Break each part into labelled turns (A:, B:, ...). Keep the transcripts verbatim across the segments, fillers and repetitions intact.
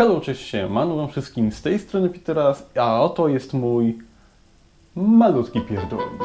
A: Hello, cześć się, manują wszystkim z tej strony Piteras, a oto jest mój malutki pierdolnik.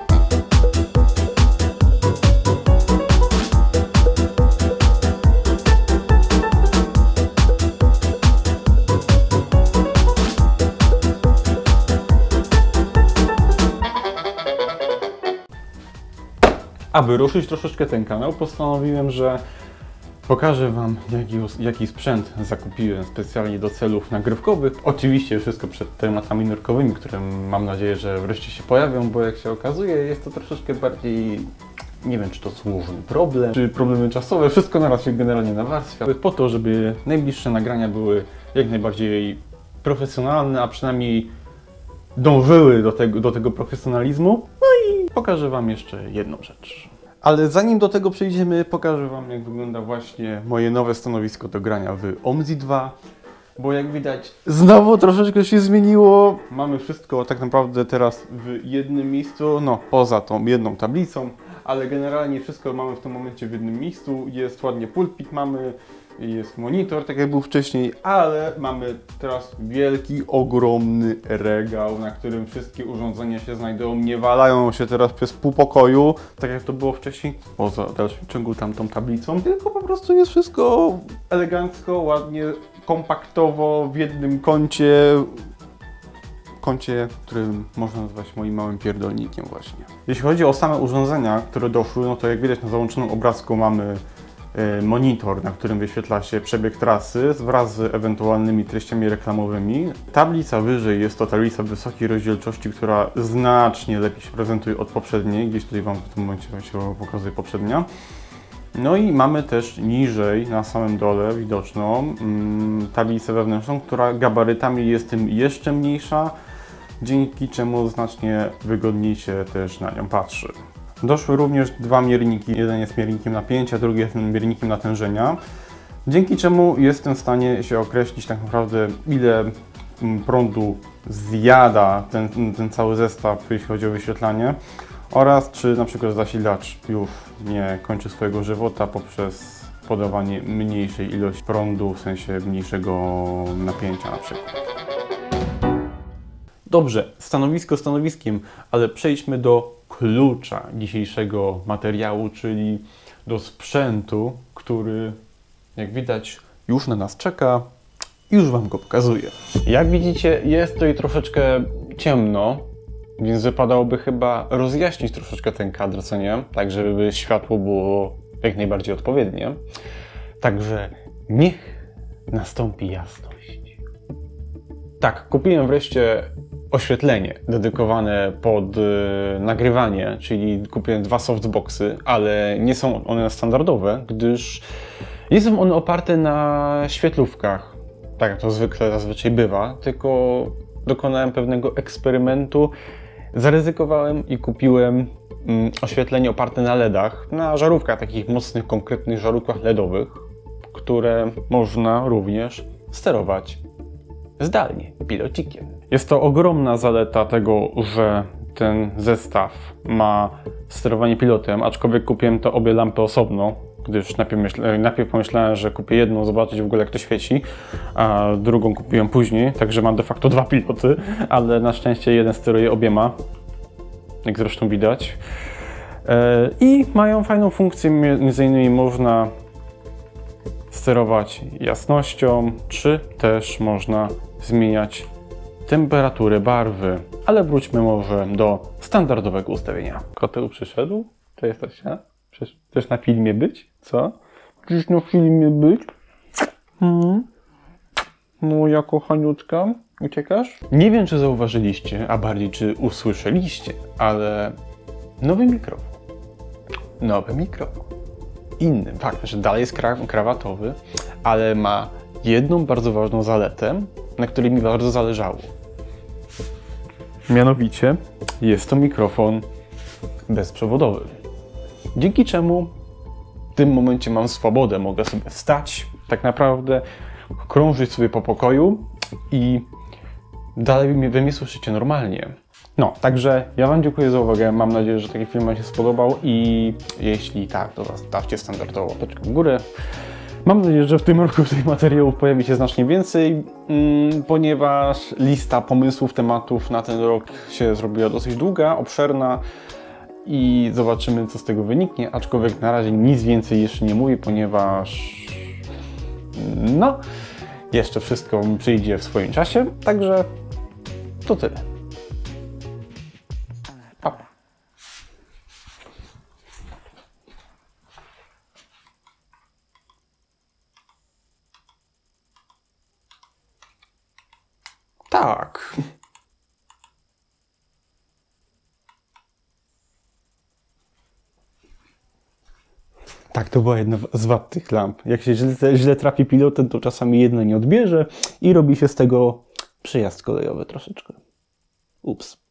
A: Aby ruszyć troszeczkę ten kanał, postanowiłem, że pokażę Wam, jaki, jaki sprzęt zakupiłem specjalnie do celów nagrywkowych. Oczywiście wszystko przed tematami nurkowymi, które mam nadzieję, że wreszcie się pojawią, bo jak się okazuje, jest to troszeczkę bardziej, nie wiem, czy to złożony problem, czy problemy czasowe. Wszystko naraz się generalnie nawarstwia, po to, żeby najbliższe nagrania były jak najbardziej profesjonalne, a przynajmniej dążyły do tego, do tego profesjonalizmu. No i pokażę Wam jeszcze jedną rzecz. Ale zanim do tego przejdziemy, pokażę Wam, jak wygląda właśnie moje nowe stanowisko do grania w OMSI dwa. Bo jak widać, znowu troszeczkę się zmieniło. Mamy wszystko tak naprawdę teraz w jednym miejscu, no poza tą jedną tablicą, ale generalnie wszystko mamy w tym momencie w jednym miejscu. Jest ładnie pulpit, mamy, jest monitor, tak jak był wcześniej, ale mamy teraz wielki, ogromny regał, na którym wszystkie urządzenia się znajdują. Nie walają się teraz przez pół pokoju, tak jak to było wcześniej, poza dalszym ciągu tamtą tablicą, tylko po prostu jest wszystko elegancko, ładnie, kompaktowo w jednym kącie, kącie, którym można nazwać moim małym pierdolnikiem właśnie. Jeśli chodzi o same urządzenia, które doszły, no to jak widać na załączonym obrazku mamy monitor, na którym wyświetla się przebieg trasy wraz z ewentualnymi treściami reklamowymi. Tablica wyżej jest to tablica wysokiej rozdzielczości, która znacznie lepiej się prezentuje od poprzedniej. Gdzieś tutaj Wam w tym momencie się pokazuje poprzednia. No i mamy też niżej, na samym dole widoczną mm, tablicę wewnętrzną, która gabarytami jest tym jeszcze mniejsza, dzięki czemu znacznie wygodniej się też na nią patrzy. Doszły również dwa mierniki, jeden jest miernikiem napięcia, drugi jest miernikiem natężenia, dzięki czemu jestem w stanie się określić tak naprawdę, ile prądu zjada ten, ten cały zestaw, jeśli chodzi o wyświetlanie, oraz czy na przykład zasilacz już nie kończy swojego żywota poprzez podawanie mniejszej ilości prądu, w sensie mniejszego napięcia na przykład. Dobrze, stanowisko stanowiskiem, ale przejdźmy do klucza dzisiejszego materiału, czyli do sprzętu, który, jak widać, już na nas czeka i już Wam go pokazuję. Jak widzicie, jest tutaj troszeczkę ciemno, więc wypadałoby chyba rozjaśnić troszeczkę ten kadr, co nie? Tak, żeby światło było jak najbardziej odpowiednie. Także niech nastąpi jasność. Tak, kupiłem wreszcie oświetlenie dedykowane pod y, nagrywanie, czyli kupiłem dwa softboxy, ale nie są one standardowe, gdyż nie są one oparte na świetlówkach, tak jak to zwykle zazwyczaj bywa, tylko dokonałem pewnego eksperymentu, zaryzykowałem i kupiłem mm, oświetlenie oparte na LEDach, na żarówkach, takich mocnych, konkretnych żarówkach LEDowych, które można również sterować zdalnie, pilocikiem. Jest to ogromna zaleta tego, że ten zestaw ma sterowanie pilotem, aczkolwiek kupiłem to obie lampy osobno, gdyż najpierw, myśla, najpierw pomyślałem, że kupię jedną, zobaczyć w ogóle jak to świeci, a drugą kupiłem później, także mam de facto dwa piloty, ale na szczęście jeden steruje obiema, jak zresztą widać. I mają fajną funkcję, między innymi można sterować jasnością, czy też można zmieniać temperaturę barwy. Ale wróćmy może do standardowego ustawienia. Koteł przyszedł? To jesteś, ja? Chcesz na filmie być? Co? Chcesz na filmie być? Hmm? Moja kochaniutka, uciekasz? Nie wiem, czy zauważyliście, a bardziej czy usłyszeliście, ale nowy mikrofon. Nowy mikrofon. Inny. Fakt, że dalej jest kra krawatowy, ale ma jedną bardzo ważną zaletę, na której mi bardzo zależało. Mianowicie jest to mikrofon bezprzewodowy. Dzięki czemu w tym momencie mam swobodę, mogę sobie wstać, tak naprawdę krążyć sobie po pokoju i dalej wy mnie słyszycie normalnie. No, także ja Wam dziękuję za uwagę, mam nadzieję, że taki film Wam się spodobał i jeśli tak, to zostawcie standardowo łapeczkę w górę. Mam nadzieję, że w tym roku tych materiałów pojawi się znacznie więcej, mm, ponieważ lista pomysłów, tematów na ten rok się zrobiła dosyć długa, obszerna i zobaczymy, co z tego wyniknie, aczkolwiek na razie nic więcej jeszcze nie mówię, ponieważ no, jeszcze wszystko mi przyjdzie w swoim czasie, także to tyle. Pa. Tak. Tak, to była jedna z wad tych lamp. Jak się źle, źle trafi pilotem, to czasami jedna nie odbierze i robi się z tego przejazd kolejowy troszeczkę. Ups.